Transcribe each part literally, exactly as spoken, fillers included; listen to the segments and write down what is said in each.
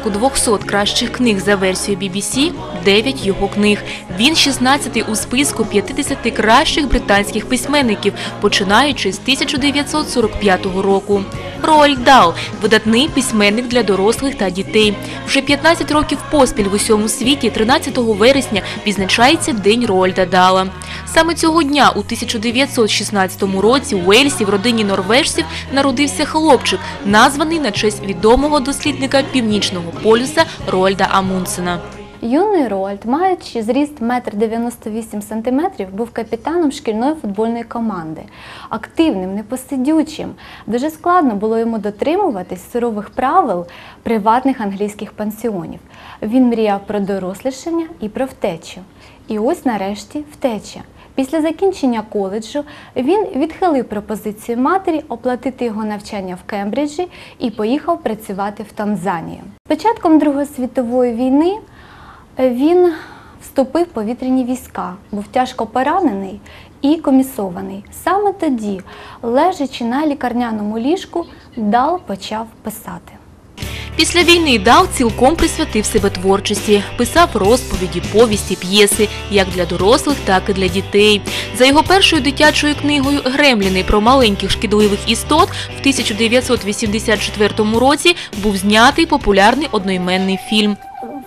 списку двохсот кращих книг за версією бі бі сі – дев'ять його книг. Він шістнадцятий у списку п'ятдесяти кращих британських письменників, починаючи з тисяча дев'ятсот сорок п'ятого року. Роальд Дал – видатний письменник для дорослих та дітей. Вже п'ятнадцять років поспіль в усьому світі тринадцятого вересня відзначається День Роальда Дала. Саме цього дня у тисяча дев'ятсот шістнадцятому році у Уельсі в родині норвежців народився хлопчик, названий на честь відомого дослідника Північного полюса Роальда Амундсена. Юний Роальд, маючи зріст метр дев'яносто вісім сантиметрів, був капітаном шкільної футбольної команди. Активним, непосидючим. Дуже складно було йому дотримуватись сурових правил приватних англійських пансіонів. Він мріяв про дорослішання і про втечу. І ось нарешті втеча. Після закінчення коледжу він відхилив пропозицію матері оплатити його навчання в Кембриджі і поїхав працювати в Танзанію. З початком Другої світової війни він вступив в повітряні війська, був тяжко поранений і комісований. Саме тоді, лежачи на лікарняному ліжку, Дал почав писати. Після війни Дал цілком присвятив себе творчості. Писав розповіді, повісті, п'єси, як для дорослих, так і для дітей. За його першою дитячою книгою «Гремліни» про маленьких шкідливих істот в тисяча дев'ятсот вісімдесят четвертому році був знятий популярний одноіменний фільм.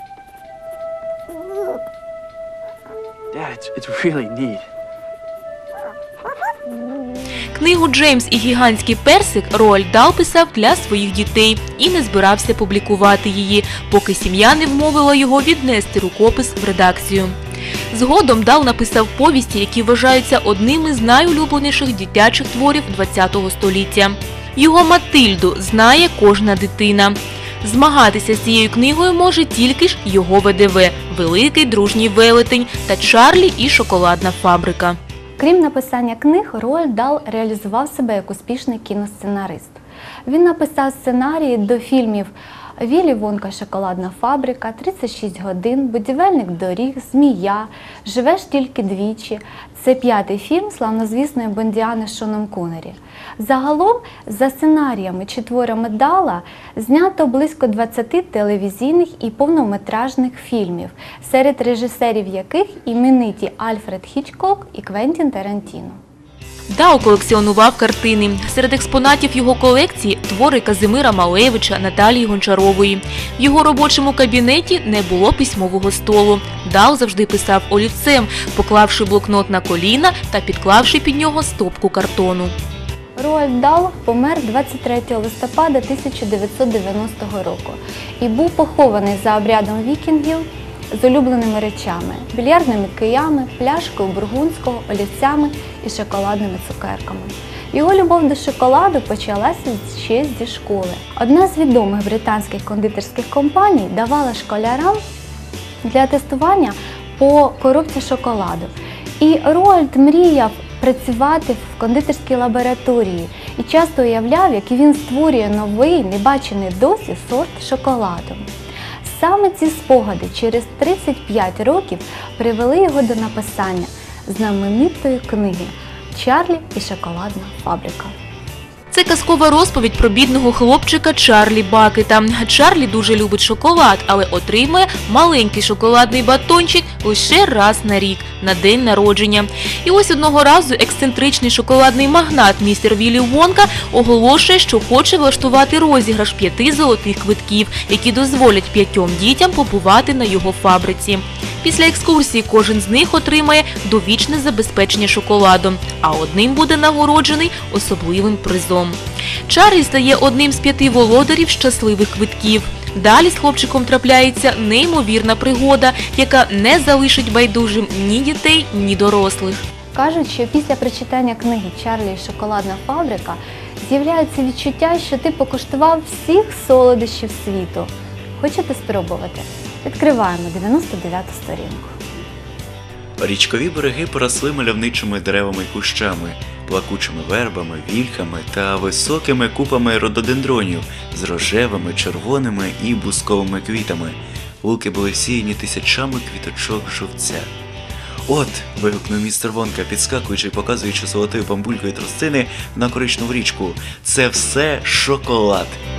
It's really neat. Книгу «Джеймс і гігантський персик» Роальд Дал писав для своїх дітей і не збирався публікувати її, поки сім'я не вмовила його віднести рукопис в редакцію. Згодом Дал написав повісті, які вважаються одним із найулюбленіших дитячих творів ХХ століття. Його «Матильду» знає кожна дитина. Змагатися з цією книгою може тільки ж його ве де ве – «Великий дружній велетень» та «Чарлі і шоколадна фабрика». Крім написання книг, Роальд Дал реалізував себе як успішний кіносценарист. Він написав сценарії до фільмів «Віллі Вонка, шоколадна фабрика», «тридцять шість годин», «Будівельник доріг», «Змія», «Живеш тільки двічі». Це п'ятий фільм славнозвісної бондіани з Шоном Коннері. Загалом, за сценаріями чи творами Дала знято близько двадцяти телевізійних і повнометражних фільмів, серед режисерів яких імениті Альфред Хічкок і Квентін Тарантіно. Дал колекціонував картини. Серед експонатів його колекції – твори Казимира Малевича, Наталії Гончарової. В його робочому кабінеті не було письмового столу. Дал завжди писав олівцем, поклавши блокнот на коліна та підклавши під нього стопку картону. Роальд Дал помер двадцять третього листопада тисяча дев'ятсот дев'яностого року і був похований за обрядом вікінгів з улюбленими речами – більярдними киями, пляшкою бургундського, олівцями і шоколадними цукерками. Його любов до шоколаду почалася ще зі школи. Одна з відомих британських кондитерських компаній давала школярам для тестування по коробці шоколаду. І Роальд мріяв працювати в кондитерській лабораторії і часто уявляв, як він створює новий, небачений досі сорт шоколаду. Саме ці спогади через тридцять п'ять років привели його до написання знаменитої книги «Чарлі і шоколадна фабрика». Це казкова розповідь про бідного хлопчика Чарлі Бакета. Чарлі дуже любить шоколад, але отримує маленький шоколадний батончик лише раз на рік, на день народження. І ось одного разу ексцентричний шоколадний магнат містер Віллі Вонка оголошує, що хоче влаштувати розіграш п'яти золотих квитків, які дозволять п'ятьом дітям побувати на його фабриці. Після екскурсії кожен з них отримає довічне забезпечення шоколадом, а одним буде нагороджений особливим призом. Чарлі стає одним з п'яти володарів щасливих квитків. Далі з хлопчиком трапляється неймовірна пригода, яка не залишить байдужим ні дітей, ні дорослих. Кажуть, що після прочитання книги «Чарлі і шоколадна фабрика» з'являється відчуття, що ти покуштував всіх солодощів світу. Хочете спробувати? Відкриваємо дев'яносто дев'яту сторінку. Річкові береги поросли мальовничими деревами і кущами, плакучими вербами, вільхами та високими купами рододендронів з рожевими, червоними і бусковими квітами. Луки були всіяні тисячами квіточок жовтця. «От!» – вигукнув містер Вонка, підскакуючи і показуючи золотою бамбулькою тростини на коричневу річку. «Це все шоколад!»